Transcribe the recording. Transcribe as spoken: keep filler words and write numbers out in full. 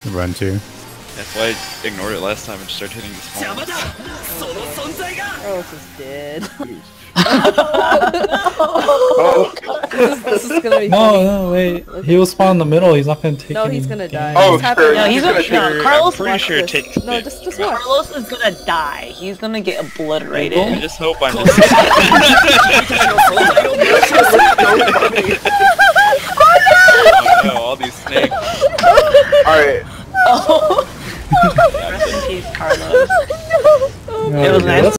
Run to. That's why I ignored it last time and just started hitting the small ones. Carlos is dead. Oh, this, is, this is gonna be No, funny. no, wait. He was spawned in the middle. He's not gonna take No, any he's gonna die. Oh, It's happening sure. now. No, he's gonna. Sure, No, Carlos. I'm pretty Watch sure it this. takes No, it. just, just watch. Carlos is gonna die. He's gonna get obliterated. I just hope I'm just. Oh no, all these snakes. alright. Oh. Rest in peace, Carlos. Oh, It was nice.